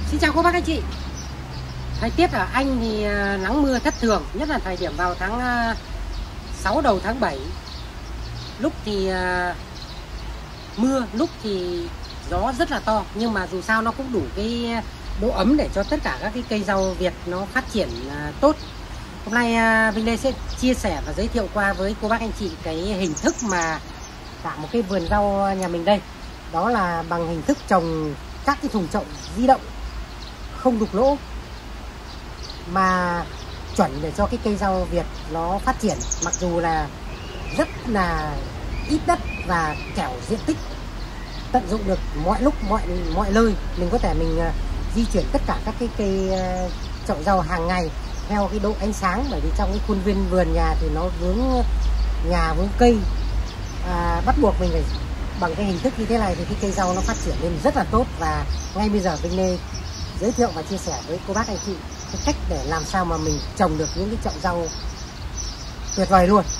Xin chào cô bác anh chị. Thời tiết ở Anh thì nắng mưa thất thường, nhất là thời điểm vào tháng 6 đầu tháng 7. Lúc thì mưa, lúc thì gió rất là to, nhưng mà dù sao nó cũng đủ cái độ ấm để cho tất cả các cái cây rau Việt nó phát triển tốt. Hôm nay Vinh Lê sẽ chia sẻ và giới thiệu qua với cô bác anh chị cái hình thức mà cả một cái vườn rau nhà mình đây. Đó là bằng hình thức trồng các cái thùng chậu di động, không đục lỗ, mà chuẩn để cho cái cây rau Việt nó phát triển. Mặc dù là rất là ít đất và kẻo diện tích, tận dụng được mọi lúc mọi nơi. Mình có thể di chuyển tất cả các cái cây chậu rau hàng ngày theo cái độ ánh sáng, bởi vì trong cái khuôn viên vườn nhà thì nó vướng nhà vướng cây. Bắt buộc mình phải bằng cái hình thức như thế này thì cái cây rau nó phát triển lên rất là tốt. Và ngay bây giờ Vinh Lê giới thiệu và chia sẻ với cô bác anh chị cái cách để làm sao mà mình trồng được những cái chậu rau tuyệt vời luôn.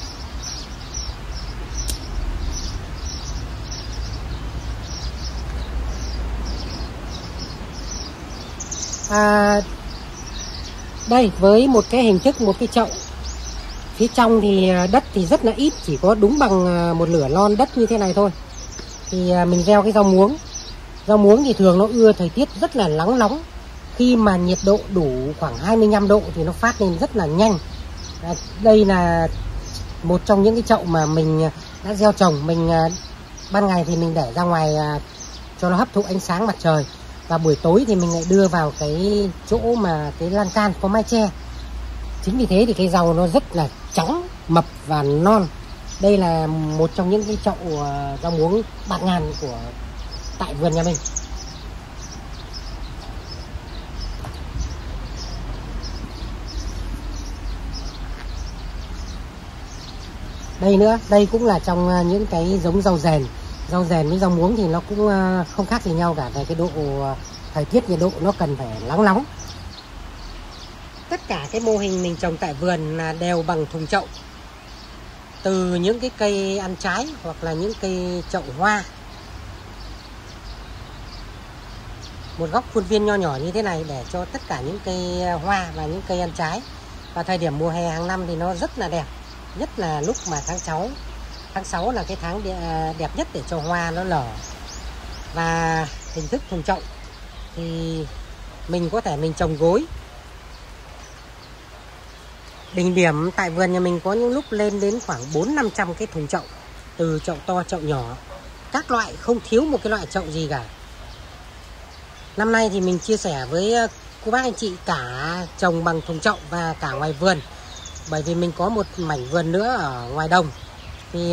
Đây, với một cái hình thức, một cái chậu, phía trong thì đất thì rất là ít, chỉ có đúng bằng một nửa lon đất như thế này thôi. Thì mình gieo cái rau muống. Rau muống thì thường nó ưa thời tiết rất là nắng nóng. Khi mà nhiệt độ đủ khoảng 25 độ thì nó phát lên rất là nhanh. Đây là một trong những cái chậu mà mình đã gieo trồng. Mình ban ngày thì mình để ra ngoài cho nó hấp thụ ánh sáng mặt trời, và buổi tối thì mình lại đưa vào cái chỗ mà cái lan can có mái che. Chính vì thế thì cái rau nó rất là trắng, mập và non. Đây là một trong những cái chậu rau muống bạt ngàn của tại vườn nhà mình. Đây nữa, đây cũng là trong những cái giống rau rèn. Rau rèn với rau muống thì nó cũng không khác gì nhau cả về cái độ thời tiết, nhiệt độ nó cần phải nắng nóng. Tất cả cái mô hình mình trồng tại vườn là đều bằng thùng chậu. Từ những cái cây ăn trái hoặc là những cây chậu hoa. Một góc khuôn viên nho nhỏ như thế này để cho tất cả những cây hoa và những cây ăn trái. Và thời điểm mùa hè hàng năm thì nó rất là đẹp. Nhất là lúc mà tháng 6. Tháng 6 là cái tháng đẹp nhất để cho hoa nó nở. Và hình thức thùng chậu thì mình có thể mình trồng gối. Đỉnh điểm tại vườn nhà mình có những lúc lên đến khoảng 400-500 cái thùng chậu. Từ chậu to, chậu nhỏ, các loại, không thiếu một cái loại chậu gì cả. Năm nay thì mình chia sẻ với cô bác anh chị cả trồng bằng thùng chậu và cả ngoài vườn. Bởi vì mình có một mảnh vườn nữa ở ngoài đồng. Thì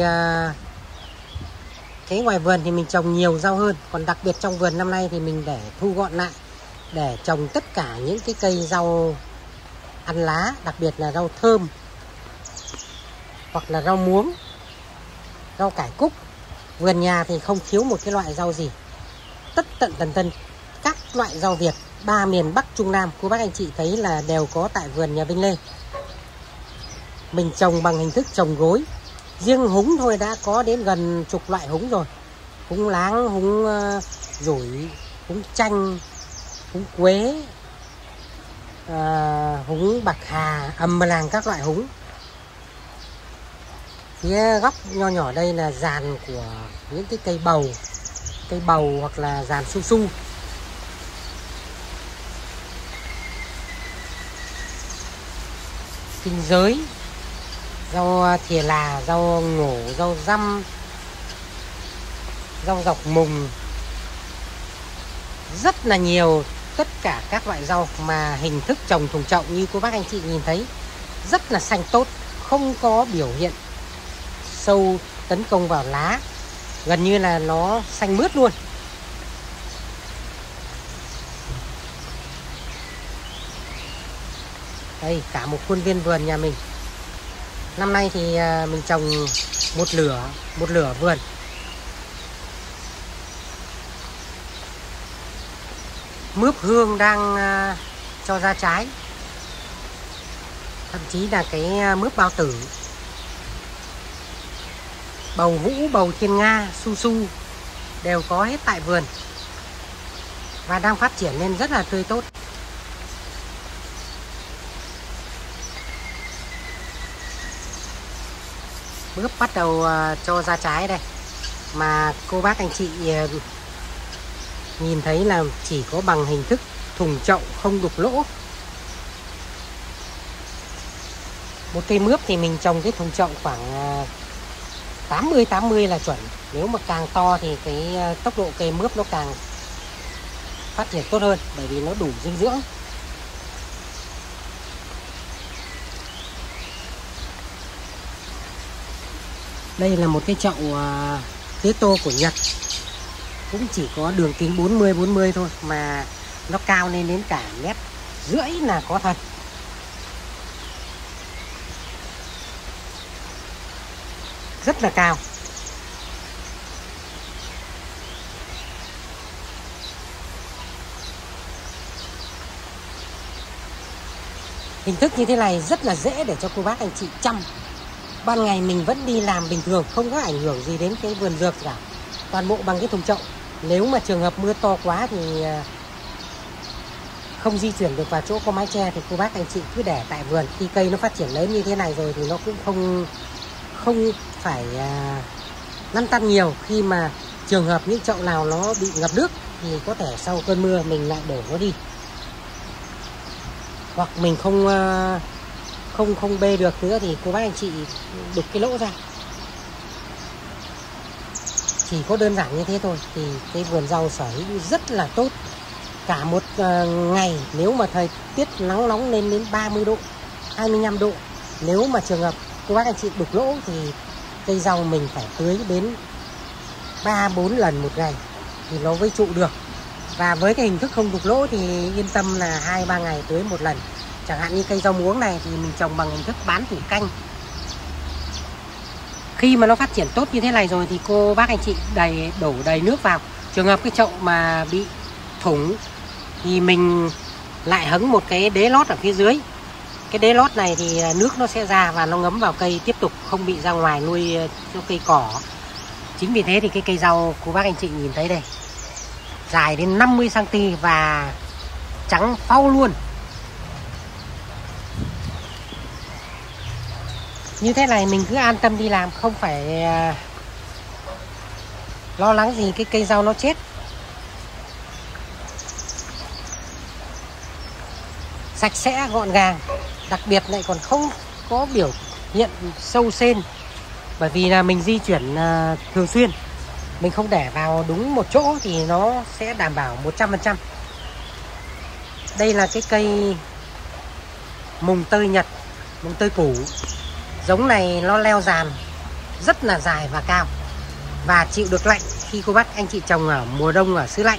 cái ngoài vườn thì mình trồng nhiều rau hơn. Còn đặc biệt trong vườn năm nay thì mình để thu gọn lại, để trồng tất cả những cái cây rau ăn lá, đặc biệt là rau thơm, hoặc là rau muống, rau cải cúc. Vườn nhà thì không thiếu một cái loại rau gì. Tận tần các loại rau Việt, ba miền Bắc Trung Nam, cô bác anh chị thấy là đều có tại vườn nhà Vinh Lê. Mình trồng bằng hình thức trồng gối. Riêng húng thôi đã có đến gần chục loại húng rồi. Húng láng, húng rủi, húng chanh, húng quế, húng bạc hà, làng các loại húng. Phía góc nho nhỏ đây là giàn của những cái cây bầu hoặc là giàn su su. Kinh giới, rau thìa là, rau ngổ, rau răm, rau dọc mùng. Rất là nhiều, tất cả các loại rau mà hình thức trồng thùng chậu như cô bác anh chị nhìn thấy. Rất là xanh tốt, không có biểu hiện sâu tấn công vào lá. Gần như là nó xanh mướt luôn. Đây, cả một khuôn viên vườn nhà mình. Năm nay thì mình trồng một lửa vườn. Mướp hương đang cho ra trái. Thậm chí là cái mướp bao tử. bầu vũ, bầu thiên nga, su su đều có hết tại vườn. và đang phát triển lên rất là tươi tốt. Bước bắt đầu cho ra trái đây, mà cô bác anh chị nhìn thấy là chỉ có bằng hình thức thùng chậu không đục lỗ. Một cây mướp thì mình trồng cái thùng chậu khoảng 80 là chuẩn. Nếu mà càng to thì cái tốc độ cây mướp nó càng phát triển tốt hơn, bởi vì nó đủ dinh dưỡng. Đây là một cái chậu tía tô của Nhật, cũng chỉ có đường kính 40 thôi mà nó cao lên đến cả 1,5 m là có thật. Rất là cao. Hình thức như thế này rất là dễ để cho cô bác anh chị chăm. Ban ngày mình vẫn đi làm bình thường, không có ảnh hưởng gì đến cái vườn dược cả. Toàn bộ bằng cái thùng chậu. Nếu mà trường hợp mưa to quá thì không di chuyển được vào chỗ có mái che thì cô bác anh chị cứ để tại vườn. Khi cây nó phát triển lớn như thế này rồi thì nó cũng không phải lăn tăn nhiều. Khi mà trường hợp những chậu nào nó bị ngập nước thì có thể sau cơn mưa mình lại đổ nó đi, hoặc mình không bê được nữa thì cô bác anh chị đục cái lỗ ra. Chỉ có đơn giản như thế thôi thì cái vườn rau sở hữu rất là tốt. Cả một ngày nếu mà thời tiết nắng nóng lên đến 30 độ, 25 độ, nếu mà trường hợp cô bác anh chị đục lỗ thì cây rau mình phải tưới đến 3-4 lần một ngày thì nó mới trụ được. Và với cái hình thức không đục lỗ thì yên tâm là 2-3 ngày tưới một lần. Chẳng hạn như cây rau muống này thì mình trồng bằng hình thức bán thủy canh. Khi mà nó phát triển tốt như thế này rồi thì cô bác anh chị đổ đầy nước vào. Trường hợp cái chậu mà bị thủng thì mình lại hứng một cái đế lót ở phía dưới. Cái đế lót này thì nước nó sẽ ra và nó ngấm vào cây, tiếp tục không bị ra ngoài nuôi cho cây cỏ. Chính vì thế thì cái cây rau cô bác anh chị nhìn thấy đây, dài đến 50 cm và trắng phau luôn. Như thế này mình cứ an tâm đi làm, không phải lo lắng gì cái cây rau nó chết. Sạch sẽ gọn gàng, đặc biệt lại còn không có biểu hiện sâu sên, bởi vì là mình di chuyển thường xuyên, mình không để vào đúng một chỗ thì nó sẽ đảm bảo 100%. Đây là cái cây mùng tơi Nhật, mùng tơi củ. Giống này nó leo giàn rất là dài và cao và chịu được lạnh khi cô bác anh chị trồng ở mùa đông ở xứ lạnh.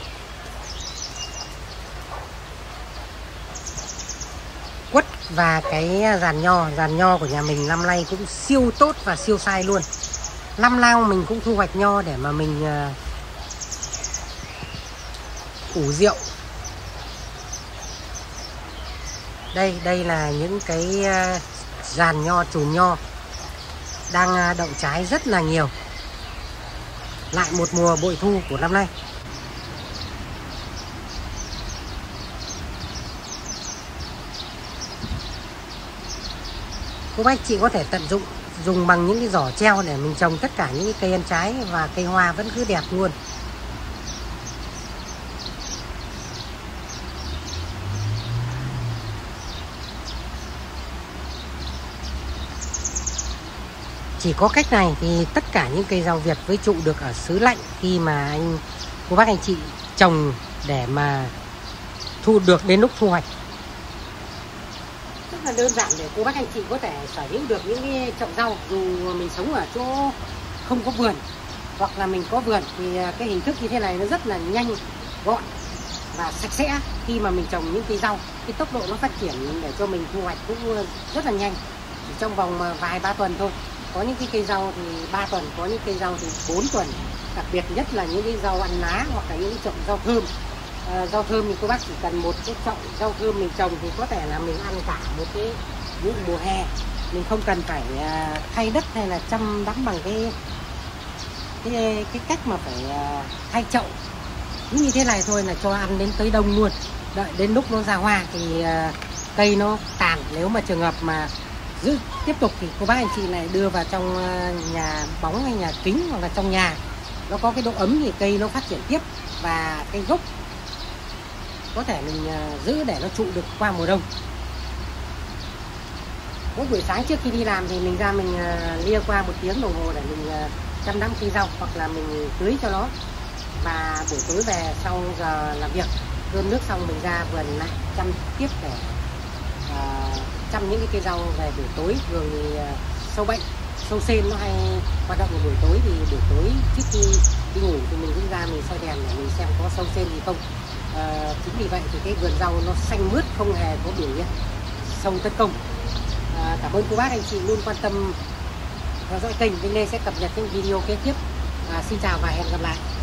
Quất và cái giàn nho của nhà mình năm nay cũng siêu tốt và siêu sai luôn. Năm nào mình cũng thu hoạch nho để mà mình ủ rượu. Đây là những cái giàn nho, chùm nho đang đậu trái rất là nhiều. Lại một mùa bội thu của năm nay. Cô bác chị có thể tận dụng dùng bằng những cái giỏ treo để mình trồng tất cả những cái cây ăn trái và cây hoa vẫn cứ đẹp luôn. Chỉ có cách này thì tất cả những cây rau Việt mới trụ được ở xứ lạnh khi mà cô bác anh chị trồng để mà thu được đến lúc thu hoạch. Rất là đơn giản để cô bác anh chị có thể sở hữu được những cái chậu rau. Dù mình sống ở chỗ không có vườn hoặc là mình có vườn thì cái hình thức như thế này nó rất là nhanh, gọn và sạch sẽ. Khi mà mình trồng những cây rau, cái tốc độ nó phát triển để cho mình thu hoạch cũng rất là nhanh, chỉ trong vòng vài 3 tuần thôi. Có những cái cây rau thì 3 tuần, có những cây rau thì 4 tuần. Đặc biệt nhất là những cái rau ăn lá hoặc là những cái chậu rau thơm. Rau thơm thì cô bác chỉ cần một cái chậu rau thơm mình trồng thì có thể là mình ăn cả một cái vụ mùa hè. Mình không cần phải thay đất hay là chăm bẵm bằng cái cách mà phải thay chậu. cứ như thế này thôi là cho ăn đến tới đông luôn. Đợi đến lúc nó ra hoa thì cây nó tàn. Nếu mà trường hợp mà giữ tiếp tục thì cô bác anh chị lại đưa vào trong nhà bóng hay nhà kính, hoặc là trong nhà nó có cái độ ấm thì cây nó phát triển tiếp, và cái gốc có thể mình giữ để nó trụ được qua mùa đông. Mỗi buổi sáng trước khi đi làm thì mình ra mình lia qua 1 tiếng đồng hồ để mình chăm đắm cây rau, hoặc là mình tưới cho nó. Và buổi tối về sau giờ làm việc cơm nước xong mình ra vườn lại chăm tiếp để chăm những cái cây rau về buổi tối. Thường thì sâu bệnh, sâu sên nó hay hoạt động vào buổi tối, thì buổi tối trước khi đi ngủ thì mình cũng ra mình soi đèn để mình xem có sâu sên gì không. Chính vì vậy thì cái vườn rau nó xanh mướt, không hề có biểu hiện sâu tấn công. Cảm ơn cô bác anh chị luôn quan tâm theo dõi kênh. Bên đây sẽ cập nhật những video kế tiếp. Xin chào và hẹn gặp lại.